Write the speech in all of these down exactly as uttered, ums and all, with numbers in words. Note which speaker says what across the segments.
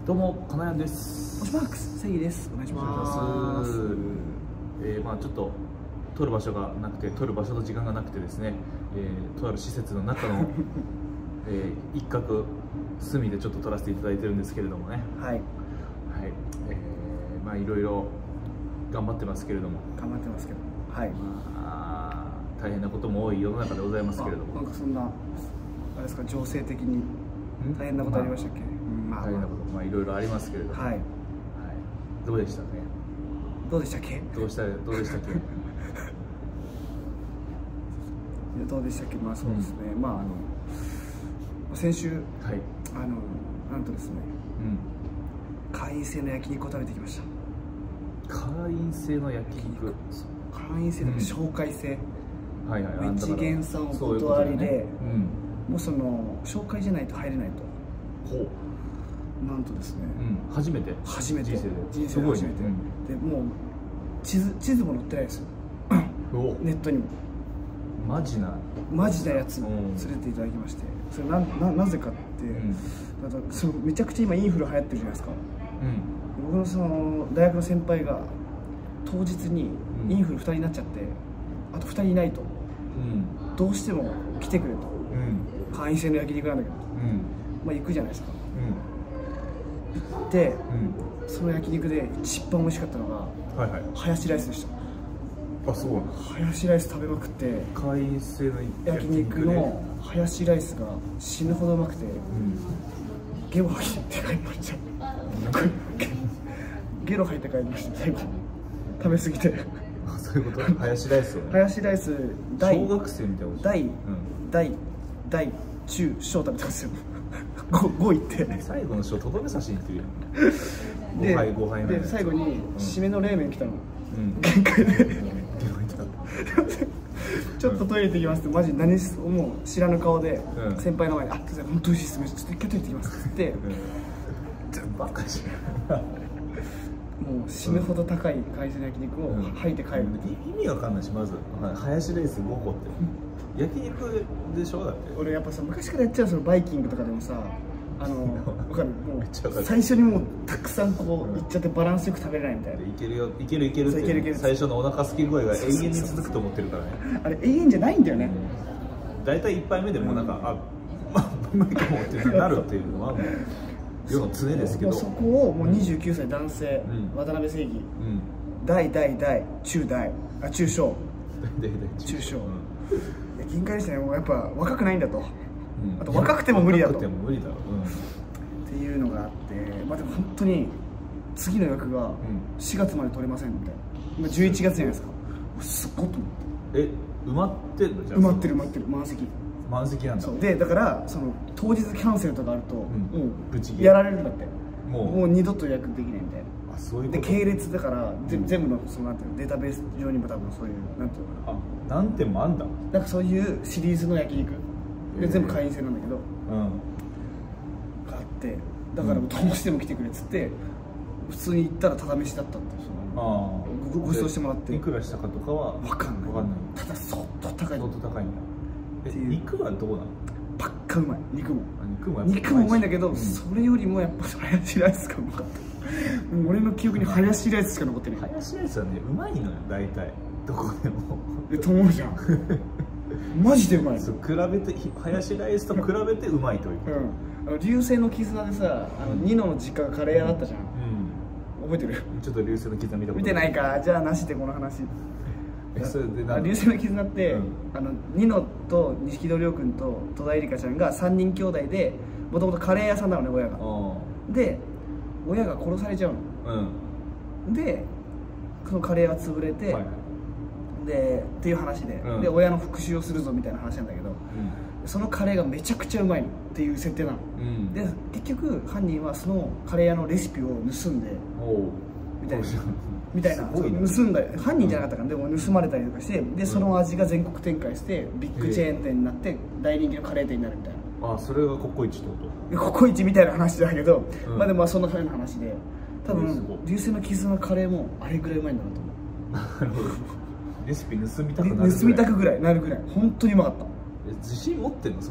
Speaker 1: どうも、かなやんです。
Speaker 2: もしマークス、セギです。お願いします。
Speaker 1: えー、まあちょっと撮る場所がなくて、撮る場所と時間がなくてですね、えー、とある施設の中の、えー、一角隅でちょっと撮らせていただいてるんですけれどもね。
Speaker 2: はい。はい。
Speaker 1: えー、まあいろいろ頑張ってますけれども。
Speaker 2: 頑張ってますけど。はい。ま
Speaker 1: あ大変なことも多い世の中でございますけれども。
Speaker 2: なんかそんなあれですか、情勢的に大変なことありましたっけ？
Speaker 1: まあ、大変なこと、まあいろいろありますけれども。はい。はい。どうでしたね。
Speaker 2: どうでしたっけ？
Speaker 1: どうしたどうでしたっけ？
Speaker 2: どうでしたっけ？まあそうですね。うん、まああの先週、はい、あのなんとですね、うん、会員制の焼肉を食べてきました。
Speaker 1: 会員制の焼肉。
Speaker 2: 会員制の紹介制。
Speaker 1: うん、はいはい。
Speaker 2: 一元さんお断りで、もうその紹介じゃないと入れないと。ほう。なんとですね、
Speaker 1: うん、初めて
Speaker 2: 初めて
Speaker 1: 人生で
Speaker 2: 人生で初めて、でもう地図地図も載ってないですよネットにも。
Speaker 1: マジな
Speaker 2: マジなやつを連れていただきまして、それ な, な, なぜかって、うん、だからそのめちゃくちゃ今インフル流行ってるじゃないですか、うん、僕のその大学の先輩が当日にインフルふたりになっちゃって、あとふたりいないと、うん、どうしても来てくれと、うん、会員制の焼肉なんだけど、うん、まあ行くじゃないですか、うん、行って、うん、その焼肉で一番美味しかったのが、はいはい、ハヤシライスでした。
Speaker 1: あ、そう。
Speaker 2: ハヤシライス食べまくって、
Speaker 1: 会員制の
Speaker 2: 焼肉のハヤシライスが死ぬほどうまくて、うん、ゲロ吐いて帰りましたゲロ吐いて帰りました、最後食べ過ぎて。
Speaker 1: あ、そういうこと。ハヤシライスをね、
Speaker 2: ハヤシライス大
Speaker 1: 小学生みたいな
Speaker 2: 大、うん、大大中小食べたんですよごいって
Speaker 1: 最後の小とどめ刺しにいってるやん。ごはいごはい
Speaker 2: で最後に締めの冷麺来たの、うん、限界でちょっとトイレ行ってきますって、マジ何すもう知らぬ顔で先輩の前に「あっ本当に美味しいです、ちょっと一回トイレ行ってきます」って言って、
Speaker 1: バカじ
Speaker 2: ゃんもう死ぬほど高い海鮮焼肉を吐いて帰る、
Speaker 1: 意味わかんないし、まずハヤシライスごこって焼肉でしょ。だって
Speaker 2: 俺やっぱさ、昔からやっちゃう、そのバイキングとかでもさ、あの分かる、もう最初にもうたくさんこういっちゃってバランスよく食べれないみたいな。
Speaker 1: いけるよ、いけるいけるって、最初のお腹空き具合が永遠に続くと思ってるからね。
Speaker 2: あれ永遠じゃないんだよね。
Speaker 1: 大体いっぱいめでもなんか、あ、まあ無理かもってなるっていうのはもう世の常ですけど、
Speaker 2: そこをもうにじゅうきゅうさい男性、渡辺正義、大大大中大あ中小中小限界でしたね。もうやっぱ若くないんだと、あと若くても無理だとっていうのがあって、まあでも本当に次の予約がしがつまで取れませんみたいな。今じゅういちがつじゃないですか。すっごいと思って。
Speaker 1: え、埋まってるの？じゃあ
Speaker 2: 埋まってる埋まってる、満席
Speaker 1: 満席なんだ。そう
Speaker 2: で、だからその当日キャンセルとかあるともうやられるんだって、もう二度と予約できないみたいな。
Speaker 1: あ、そういうこと。
Speaker 2: で系列だから全部のそのなんていうのデータベース上にも多分そういうなんていうのかな、
Speaker 1: あ、何点もあんだ。
Speaker 2: なんかそういうシリーズの焼肉で全部会員制なんだけど、うん、があって、だからどうしても来てくれっつって普通に行ったらただ飯だったって、そのごご馳走してもらって、
Speaker 1: いくらしたかとかは
Speaker 2: 分かんない。
Speaker 1: 分かんない。
Speaker 2: ただ相当高い。
Speaker 1: 相当高いんだ。え、肉はどうなの？
Speaker 2: ばっかうまい。肉も
Speaker 1: 肉も
Speaker 2: 肉もうまいんだけど、それよりもやっぱハヤシライスがうまかった。俺の記憶にハヤシライスしか残ってない。
Speaker 1: ハヤシライスはね、うまいのよ、大体どこでも。
Speaker 2: え、と思うじゃんマジでうまい。
Speaker 1: そう、比べてハヤシライスと比べてうまいという。
Speaker 2: うん、あの流星の絆でさ、あのニノの実家がカレー屋だったじゃん、うん、覚えてる？ち
Speaker 1: ょっと流星の絆見たこと
Speaker 2: 見てないか。じゃあなしでこの話。
Speaker 1: え、それで
Speaker 2: 流星の絆って、うん、あのニノと錦戸亮君と戸田恵梨香ちゃんがさんにん兄弟で、もともとカレー屋さんなのね、親が。で親が殺されちゃうの、うん、でそのカレーが潰れて、はい、でっていう話で、うん、で親の復讐をするぞみたいな話なんだけど、うん、そのカレーがめちゃくちゃうまいのっていう設定なの、うん、で結局犯人はそのカレー屋のレシピを盗んでみたいなみたいな、盗んだ犯人じゃなかったから、でも盗まれたりとかして、でその味が全国展開してビッグチェーン店になって大人気のカレー店になるみたいな。
Speaker 1: あ、それがココイチってこと？
Speaker 2: ココイチみたいな話だけど、うん、まあでもまあそんな感じの話で、多分流星の絆のカレーもあれぐらいうまいんだなと思う。なるほど。
Speaker 1: レシピ盗みたくなるぐらい。
Speaker 2: 盗みたくぐらいなるぐらい本当にうまかった。
Speaker 1: 自信持ってんの？その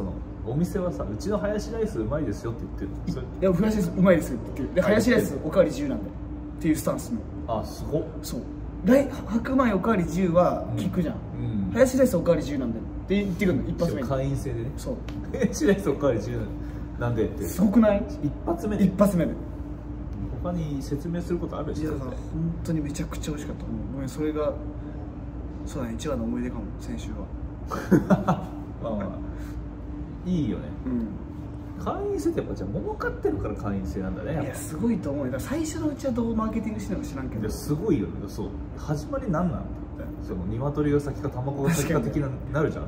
Speaker 1: お店はさ、うちのハヤシライスうまいですよって言ってるの。
Speaker 2: いや、ハヤシライスうまいですよって言ってる。で、ハヤシライスおかわり自由なんだよっていうスタンスの。
Speaker 1: あ、すごっ。
Speaker 2: そう。来白米おかわり自由は聞くじゃん。ハヤシライスおかわり自由なんだよって言ってくるの、一発目に。
Speaker 1: 会員制でね。
Speaker 2: そう。
Speaker 1: ハヤシライスおかわり自由なんでって。
Speaker 2: すごくない？
Speaker 1: 一発目で。
Speaker 2: 一発目で。
Speaker 1: 他に説明することある？
Speaker 2: いや、だから本当にめちゃくちゃ美味しかった。ごめん、それがそうだね、一番の思い出かも、先週は。
Speaker 1: まあまあいいよね。うん。会員制ってやっぱじゃあ儲かってるから会員制なんだね。
Speaker 2: いや、すごいと思うよ。だから最初のうちはどうマーケティングしてるのか知らんけど。いや、
Speaker 1: すごいよね。そう。始まりなんなんだ。その鶏が先か卵が先か的ななるじゃんって。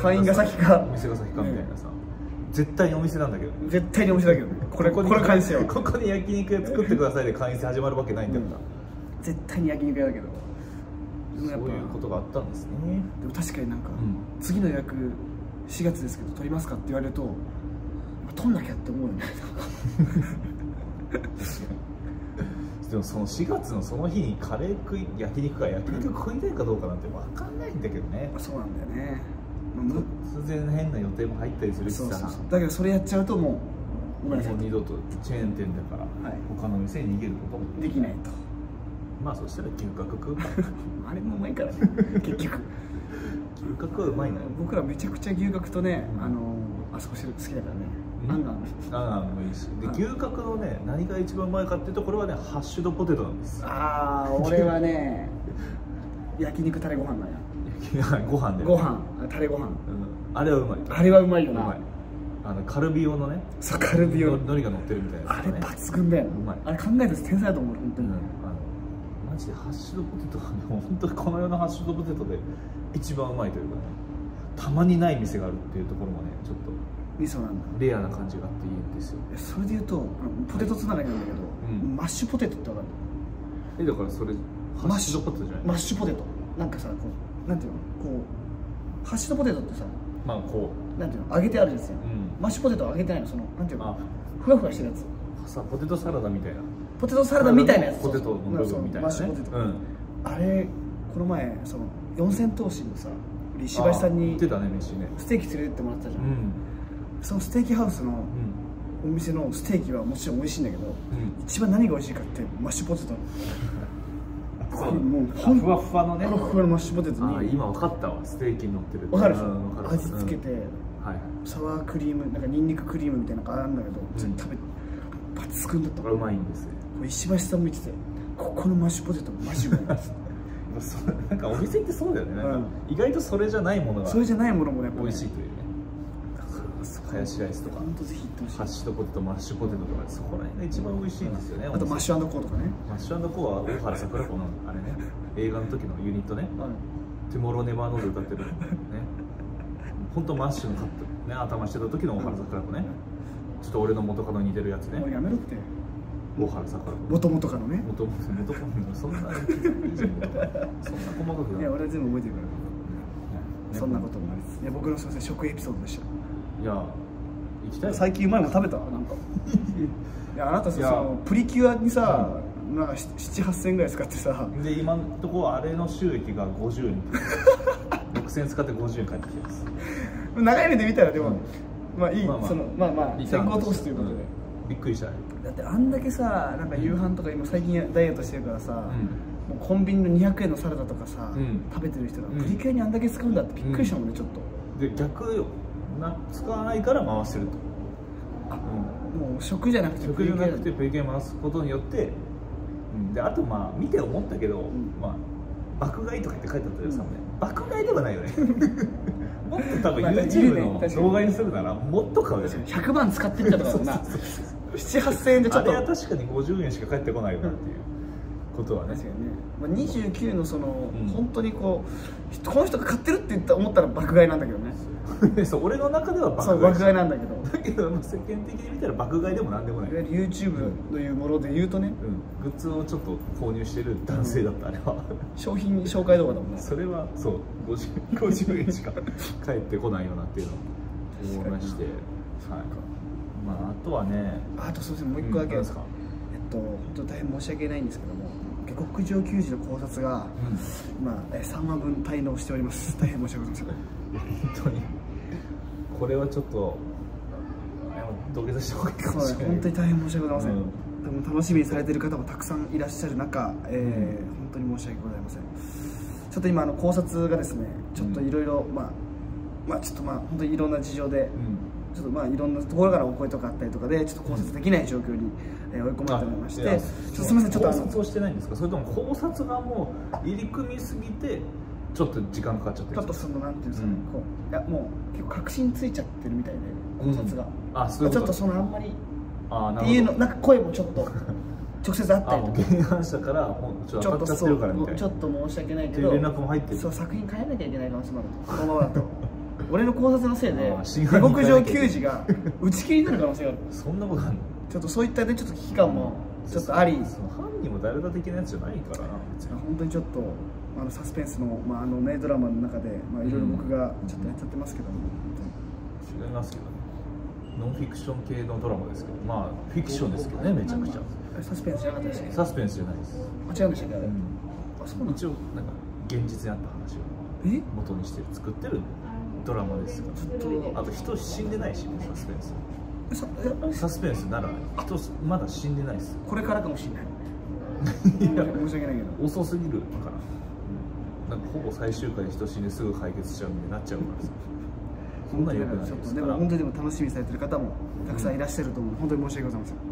Speaker 2: 会員が先か
Speaker 1: お店が先かみたいなさ。絶対にお店なんだけど。
Speaker 2: 絶対にお店だけどね。これこれ会員制よ。
Speaker 1: ここに焼肉屋作ってくださいで会員制始まるわけないんだから。
Speaker 2: 絶対に焼肉屋だけど。
Speaker 1: そういうことがあったんですね。
Speaker 2: でも確かになんか、うん、次の予約しがつですけど取りますかって言われると取んなきゃって思うよね。
Speaker 1: でもそのしがつのその日にカレー食い焼肉か焼肉食いたいかどうかなんて分かんないんだけどね。
Speaker 2: そうなんだよね。
Speaker 1: 突然変な予定も入ったりするしさ。そうそうそう。
Speaker 2: だけどそれやっちゃうともう
Speaker 1: もう二度とチェーン店だから、はい、他の店に逃げることも
Speaker 2: できないと。
Speaker 1: まあそしたら牛角食うか。
Speaker 2: あれもうまいからね。結局
Speaker 1: 牛角はうまいのよ。
Speaker 2: 僕らめちゃくちゃ牛角とね、うん、あのあそこ好きだからね。
Speaker 1: あんがんあんがんもいいし。で牛角のね何が一番うまいかっていうとこれはねハッシュドポテトなんです。
Speaker 2: ああ俺はね焼肉タレご飯なんや。
Speaker 1: ご飯で。
Speaker 2: ご飯タレご飯。
Speaker 1: あれはうまい。
Speaker 2: あれはうまいよな。
Speaker 1: うまい。あのカルビ用のね。
Speaker 2: そうカルビ用。
Speaker 1: 海苔が乗ってるみたいな。
Speaker 2: あれ抜群だよ。うまい。あれ考えたら天才だと思う本当に。マジでハッシュドポテトはね本当にこの世のハッシュドポテトで一番うまいというかね、たまにない店があるっていうところもねちょっと味噌なんだ
Speaker 1: レアな感じがあっていいんですよ。
Speaker 2: それでいうとポテトつながりなんだけど、うん、マッシュポテトってわかる？
Speaker 1: えだからそれハッシュドポテトじゃない？
Speaker 2: マッシュポテトなんかさこうなんていうのこうハッシュドポテトってさ
Speaker 1: まあこう
Speaker 2: なんていうの揚げてあるんですよ、うん、マッシュポテトは揚げてないのそのなんていうのふわふわしてるやつ
Speaker 1: さポテトサラダみたいな
Speaker 2: ポテトサラダみたいなやつ
Speaker 1: ポテトの部分みたいなねマッシュポテト、うん、
Speaker 2: あれこの前その四千頭身のさ石橋さんにステーキ連れてってもらったじゃん、うん、そのステーキハウスのお店のステーキはもちろん美味しいんだけど、うん、一番何が美味しいかってマッシュポテトもう
Speaker 1: ふわふわのね
Speaker 2: ふわふわのマッシュポテトに
Speaker 1: あ今分かったわステーキに乗ってる
Speaker 2: 分かるでしょ味付けて、うんはい、サワークリームなんかニンニククリームみたいなのがあるんだけど、うん、食べ抜群だった。
Speaker 1: うまいんですよ。
Speaker 2: 石橋さんも言っててここのマッシュポテトマジうまいです
Speaker 1: なんかお店ってそうだよね、うん、意外とそれじゃないものが
Speaker 2: それじゃないものもやっぱ、ね、
Speaker 1: 美味しいというねハヤシライスとかハッシュドポテトマッシュポテトとかそこら辺が一番美味しいんですよね、うん、
Speaker 2: あとマッシュ&コーとかね
Speaker 1: マッシュ&コーは大原桜子のあれね映画の時のユニットね、はい、トゥモローネバーノーで歌ってるね本当マッシュのカットね頭してた時の大原桜子ねちょっと俺の元カノに似てるやつね
Speaker 2: もうやめろって
Speaker 1: 大原桜子
Speaker 2: 元々かのね
Speaker 1: 元々元々そんなそんな細かくない
Speaker 2: いや俺は全部覚えてるから、ね、そんなこともありですいや僕のすみません食エピソードでした
Speaker 1: いや行きたい
Speaker 2: 最近うまいもん食べたなんかいやあなたさそのプリキュアにさ、うん、なんかななはっせんぐらい使ってさ
Speaker 1: で今のところあれの収益がごじゅうえんろくせん使ってごじゅうえん返ってきてます
Speaker 2: 長い目で見たらでも、うんまあいい、まあまあ、そのまあまあ先行投資ということで、
Speaker 1: うん、びっくりしたね
Speaker 2: だってあんだけさなんか夕飯とか今最近ダイエットしてるからさ、うん、もうコンビニのにひゃくえんのサラダとかさ、うん、食べてる人がプリキュアにあんだけ使うんだってびっくりしたもんね、うん、ちょっと
Speaker 1: で逆よな使わないから回してると
Speaker 2: あ、うん、もう食じゃなくて
Speaker 1: 食じゃなくてプリキュア回すことによって、うん、であとまあ見て思ったけど、うん、まあ爆買いとかって書いてあったけどさ、うん、爆買いではないよねもっと多分 YouTube の動画にするならもっと買うよね
Speaker 2: ひゃくまん使ってみたとかなななはっせんえんでちょっと
Speaker 1: あれは確かにごじゅうえんしか返ってこないよなっていうことはね
Speaker 2: 確かにね、まあ、にじゅうきゅうのその、うん、本当にこうこの人が買ってるって言った思ったら爆買いなんだけどね
Speaker 1: そう俺の中では
Speaker 2: 爆買い爆買いなんだけど
Speaker 1: だけど世間的に見たら爆買いでもなんでもないい
Speaker 2: わゆる YouTube というもので言うとね、
Speaker 1: うん、グッズをちょっと購入してる男性だった、うん、あれは
Speaker 2: 商品紹介動画だもんね
Speaker 1: それはそうごじゅうえんしか返ってこないよなっていうのを思いましてはいまああとはね
Speaker 2: あとそうですねもう一個だけですか、うん、えっと本当大変申し訳ないんですけども下克上球児の考察が、うん、まあさんわぶん滞納しております大変申し訳ございません
Speaker 1: 本当にこれはちょっと土下座した方がいいかもしれない。
Speaker 2: 本当に大変申し訳ございません、うん、でも楽しみにされている方もたくさんいらっしゃる中、えーうん、本当に申し訳ございません。ちょっと今あの考察がですねちょっといろいろまあまあちょっとまあ本当にいろんな事情で、うん、ちょっとまあいろんなところからお声とかあったりとかでちょっと考察できない状況に、えー、追い込まれておりまして、ちょっとすみません、ちょっと
Speaker 1: 考察をしてないんですか、それとも考察がもう入り組みすぎてちょっと時間かかっちゃってるんですか。
Speaker 2: ちょっとそのなんていうんですかね、うん、こういやもう結構確信ついちゃってるみたいで考察が、
Speaker 1: うん、あそういうこと、
Speaker 2: ちょっとそのあんまり
Speaker 1: あ
Speaker 2: っていうのなんか声もちょっと直接あったりとか、
Speaker 1: 原案者からちょっと当たっちゃってるからみたいな、
Speaker 2: ちょっと申し訳ないけど
Speaker 1: 連絡も入ってる、
Speaker 2: そう作品変えなきゃいけない可能性もあると、このままだと俺の考察のせいで下克上球児が打ち切りになる可能性がある。
Speaker 1: そんなことあるの。
Speaker 2: ちょっとそういったねちょっと危機感もちょっとあり、
Speaker 1: その犯人も誰だ的なやつじゃないからな。
Speaker 2: 本当にちょっとあのサスペンスのまああの名ドラマの中でまあいろいろ僕がちょっとやっちゃってますけど、
Speaker 1: 違いますけどね。ノンフィクション系のドラマですけど、まあフィクションですけどね、めちゃくちゃ。
Speaker 2: サスペンスじゃなかったですね。
Speaker 1: サスペンスじゃないです。
Speaker 2: あ、違うんでしたっけあれ。うん、
Speaker 1: あ、そうなん。一応なんか現実にあった話を元にして作ってるドラマですが、あと人死んでないしね、サスペンス。サスペンスなら人まだ死んでないです。
Speaker 2: これからかもしれない。いや申し訳ないけど
Speaker 1: 遅すぎるから、なんかほぼ最終回で人死んですぐ解決しちゃうみたいになっちゃうからさ。そんなに良くないですから。
Speaker 2: でも本当にでも楽しみにされてる方もたくさんいらっしゃると思う。本当に申し訳ございません。